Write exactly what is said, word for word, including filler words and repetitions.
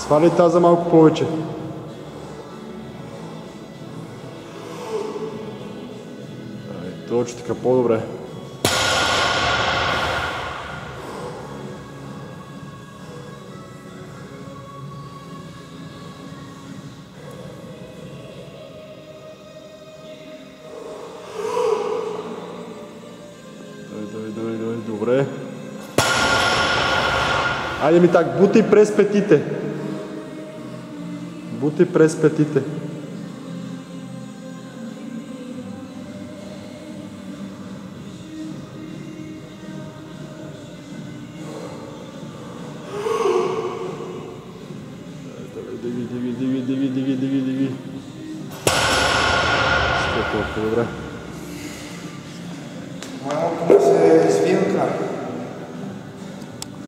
Сваляй таза малко повече. Точно така, по-добре. Давай, давай, давай, добре. Айде ми так, бутай през петите. Бутай през петите. Диви, диви, диви, диви, диви, диви, диви. Сто толкова, добре. Малко му се извинка.